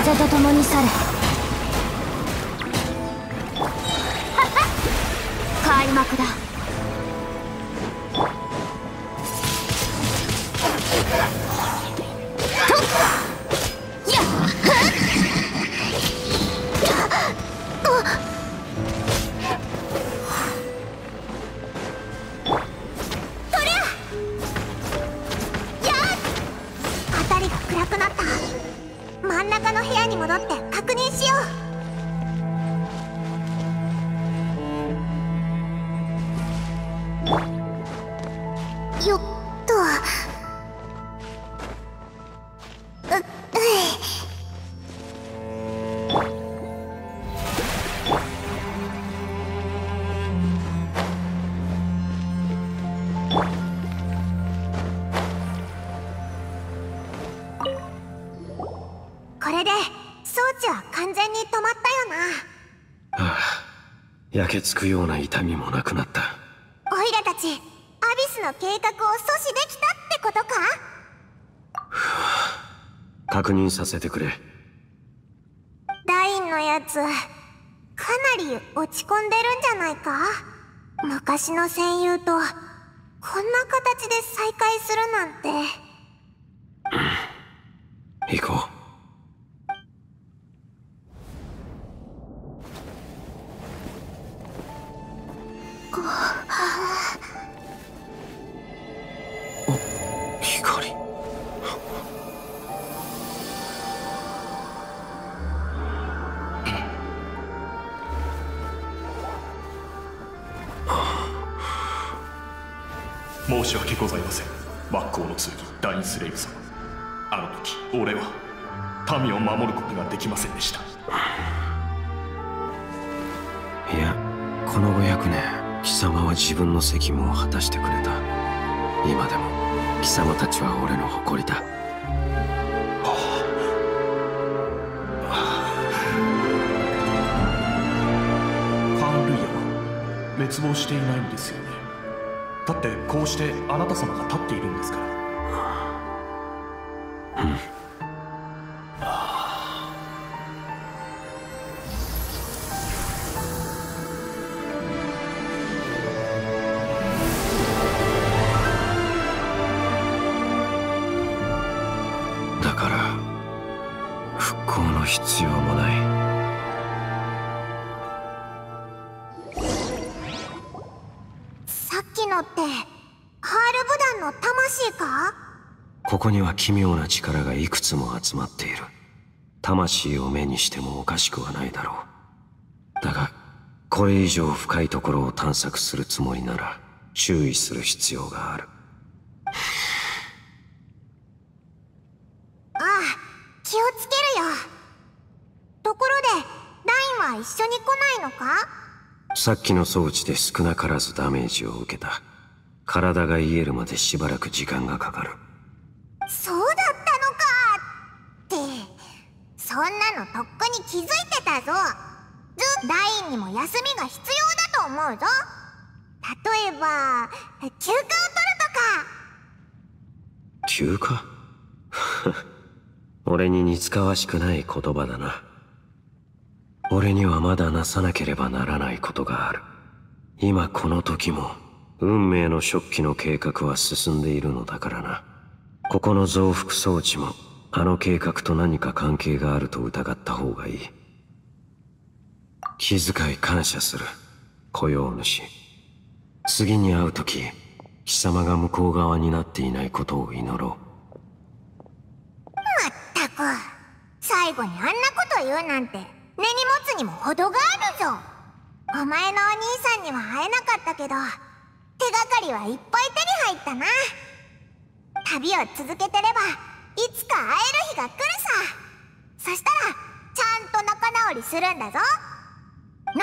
風と共に去れ。開幕だ。 真ん中の部屋に戻って確認しよう。よっと。これで装置は完全に止まったよな。 ああ、焼けつくような痛みもなくなった。 オイラたちアビスの計画を阻止できたってことか？ 確認させてくれ。 ダインのやつかなり落ち込んでるんじゃないか？昔の戦友とこんな形で再会するなんて。 行こう。光。 申し訳ございません、末光の剣ダインスレイブ様。あの時俺は民を守ることができませんでした。 いや、この500年貴様は自分の責務を果たしてくれた。今でも貴様たちは俺の誇りだ。 ファンルイヤは滅亡していないんですよね。だってこうしてあなた様が立っているんですから。 だから復興の必要もない。 さっきのってハールブダンの魂か？ ここには奇妙な力がいくつも集まっている。魂を目にしてもおかしくはないだろう。だがこれ以上深いところを探索するつもりなら注意する必要がある。 ああ、気をつけるよ。ところでダインは一緒に来ないのか？ さっきの装置で少なからずダメージを受けた。体が癒えるまでしばらく時間がかかる。 そうだったのかって、そんなのとっくに気づいてたぞ。ダインにも休みが必要だと思うぞ。例えば休暇を取るとか。 休暇？俺に似つかわしくない言葉だな。俺にはまだなさなければならないことがある。今この時も運命の初期の計画は進んでいるのだからな。ここの増幅装置もあの計画と何か関係があると疑った方がいい。気遣い感謝する、雇用主。次に会う時、貴様が向こう側になっていないことを祈ろう。 まったく、最後にあんなこと言うなんて根に持つにも程があるぞ。お前のお兄さんには会えなかったけど、手がかりはいっぱい手に入ったな。旅を続けてればいつか会える日が来るさ。そしたらちゃんと仲直りするんだぞ。忘れるところ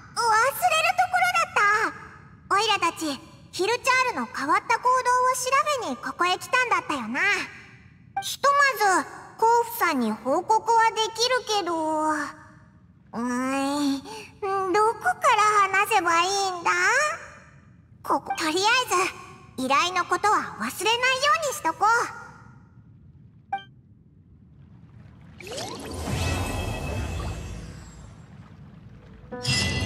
だった。オイラたちヒルチャールの変わった行動を調べにここへ来たんだったよな。ひとまずコウフさんに報告はできるけど、どこから話せばいいんだ？とりあえず依頼のことは忘れないようにしとこう。 う。